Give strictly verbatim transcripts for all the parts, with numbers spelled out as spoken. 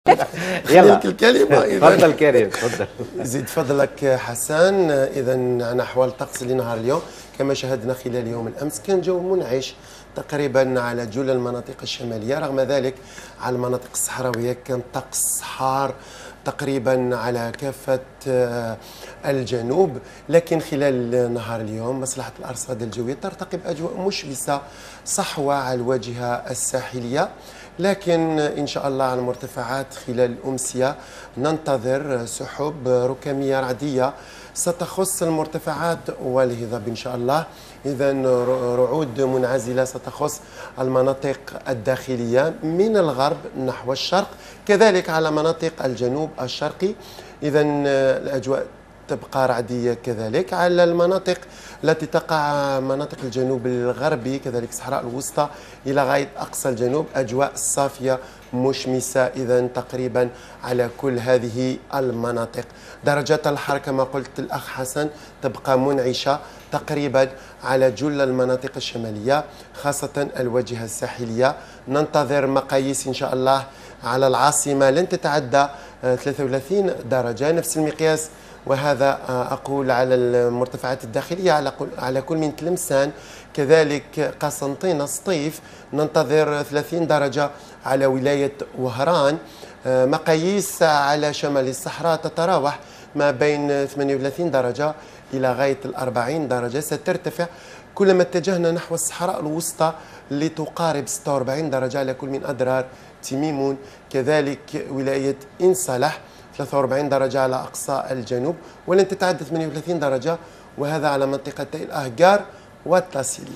يلا الكلمة. تفضل كريم تفضل. زيد فضلك حسن. إذا عن أحوال الطقس لنهار اليوم كما شاهدنا خلال يوم الأمس كان جو منعش تقريبا على جل المناطق الشمالية، رغم ذلك على المناطق الصحراوية كان طقس حار تقريبا على كافة الجنوب. لكن خلال نهار اليوم مصلحة الأرصاد الجوية ترتقب أجواء مشمسة صحوة على الواجهة الساحلية، لكن إن شاء الله على المرتفعات خلال الأمسية ننتظر سحب ركامية رعدية ستخص المرتفعات والهضاب إن شاء الله. إذا رعود منعزلة ستخص المناطق الداخلية من الغرب نحو الشرق، كذلك على مناطق الجنوب الشرقي. إذا الأجواء تبقى رعدية كذلك على المناطق التي تقع مناطق الجنوب الغربي، كذلك الصحراء الوسطى إلى غاية أقصى الجنوب أجواء صافية مشمسة إذا تقريبا على كل هذه المناطق. درجات الحرارة كما قلت الأخ حسن تبقى منعشة تقريبا على جل المناطق الشمالية خاصة الواجهة الساحلية. ننتظر مقاييس إن شاء الله على العاصمة لن تتعدى ثلاثة وثلاثين درجة، نفس المقياس وهذا أقول على المرتفعات الداخلية على على كل من تلمسان كذلك قسنطينة سطيف ننتظر ثلاثين درجة على ولاية وهران. مقاييس على شمال الصحراء تتراوح ما بين ثمانية وثلاثين درجة إلى غاية الأربعين درجة، سترتفع كلما اتجهنا نحو الصحراء الوسطى لتقارب ستة وأربعين درجة على كل من أدرار تميمون، كذلك ولاية إن صلح ثلاثة وأربعين درجة على أقصى الجنوب، ولن تتعدى ثمانية وثلاثين درجة وهذا على منطقتي الأهجار والتاسيلي.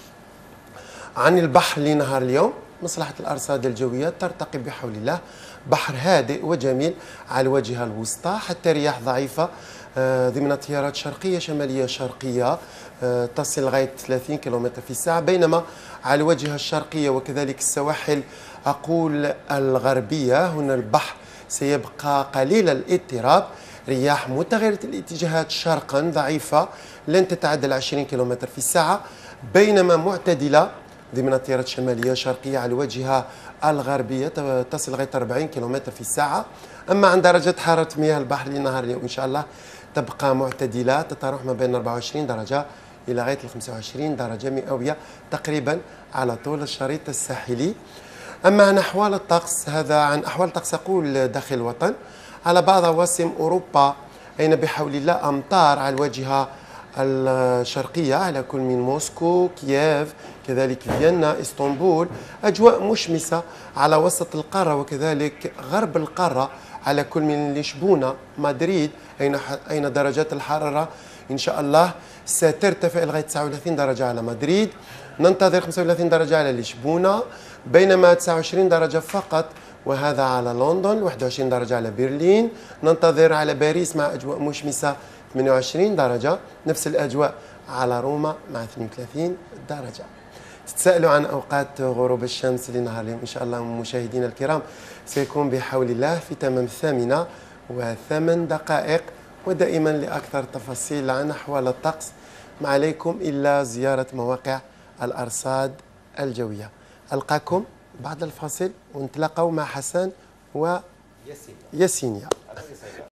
عن البحر لنهار اليوم مصلحة الأرصاد الجوية ترتقب بحول الله بحر هادئ وجميل على الواجهة الوسطى، حتى رياح ضعيفة ضمن تيارات شرقية شمالية شرقية تصل لغاية ثلاثين كيلومتر في الساعة، بينما على الواجهة الشرقية وكذلك السواحل أقول الغربية هنا البحر سيبقى قليل الاضطراب، رياح متغيرة الاتجاهات شرقا ضعيفة لن تتعدى عشرين كيلومتر في الساعة، بينما معتدلة ضمن التيارات الشمالية شرقية على الواجهة الغربية تصل لغاية أربعين كيلومتر في الساعة. أما عن درجة حرارة مياه البحر لنهار اليوم إن شاء الله تبقى معتدلة تتراوح ما بين أربعة وعشرين درجة إلى غاية خمسة وعشرين درجة مئوية تقريبا على طول الشريط الساحلي. أما عن أحوال الطقس، هذا عن أحوال الطقس أقول داخل الوطن على بعض عواصم أوروبا أين بحول الله أمطار على الواجهة الشرقية على كل من موسكو كييف كذلك فيينا اسطنبول، أجواء مشمسة على وسط القارة وكذلك غرب القارة على كل من لشبونة مدريد أين أين درجات الحرارة إن شاء الله سترتفع لغاية تسعة وثلاثين درجة على مدريد، ننتظر خمسة وثلاثين درجة على لشبونة، بينما تسعة وعشرين درجة فقط وهذا على لندن، واحد وعشرين درجة على برلين، ننتظر على باريس مع أجواء مشمسة ثمانية وعشرين درجة، نفس الأجواء على روما مع اثنين وثلاثين درجة. تتساءلوا عن أوقات غروب الشمس لنهار اليوم إن شاء الله مشاهدينا الكرام سيكون بحول الله في تمام الثامنة وثمان دقائق، ودائما لأكثر تفاصيل عن أحوال الطقس ما عليكم إلا زيارة مواقع الأرصاد الجوية. ألقاكم بعد الفاصل ونتلاقوا مع حسن وياسينيا.